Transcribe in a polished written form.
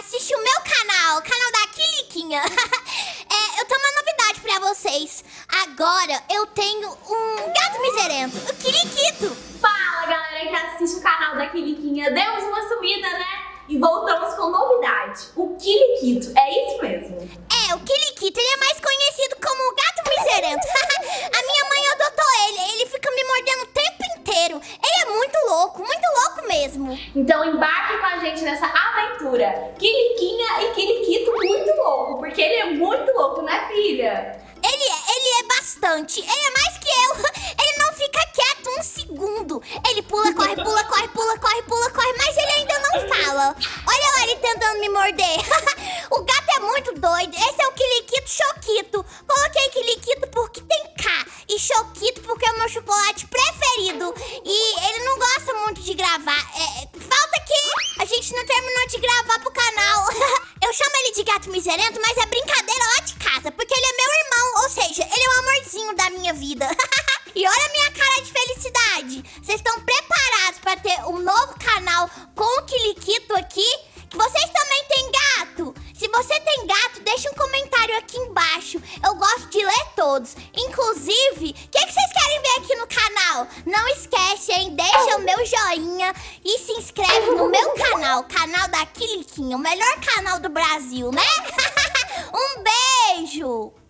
assiste o meu canal, o canal da Kiliquinha. Eu tenho uma novidade pra vocês. Agora eu tenho um gato miserento, o Kiliquito. Fala, galera que assiste o canal da Kiliquinha. Demos uma sumida, né? E voltamos com novidade, o Kiliquito. É isso mesmo? O Kiliquito, ele é mais conhecido como o gato miserento. A minha mãe adotou ele fica me mordendo o tempo inteiro. Ele é muito louco mesmo. Então embarque com a gente nessa aventura. Kiliquinha e Kiliquito muito louco, porque ele é muito louco, né, filha? Ele é bastante. Ele é mais que eu. Ele não fica quieto um segundo. Ele pula, corre, mas ele ainda não fala. Olha lá ele tentando me morder. O gato é muito doido. Esse é o Kiliquito Choquito. Coloquei Kiliquito porque tem K e Choquito porque é o meu chocolate preferido. E ele não gosta muito de gravar. Falta que a gente não terminou de gravar pro canal. Eu chamo ele de gato miserento, mas é brincadeira lá de casa, porque ele é meu irmão, ou seja, ele é o amorzinho da minha vida. E olha a minha cara de felicidade. Vocês estão preparados para ter um novo canal com o Kiliquito aqui? Que vocês também têm gato? Se você tem gato, deixa um comentário aqui embaixo. Eu gosto de ler todos. Inclusive, o que vocês querem ver aqui no canal? Não esquece, hein? Deixa o meu joinha e se inscreve no meu canal, canal da Kiliquinha, o melhor canal do Brasil, né? Um beijo!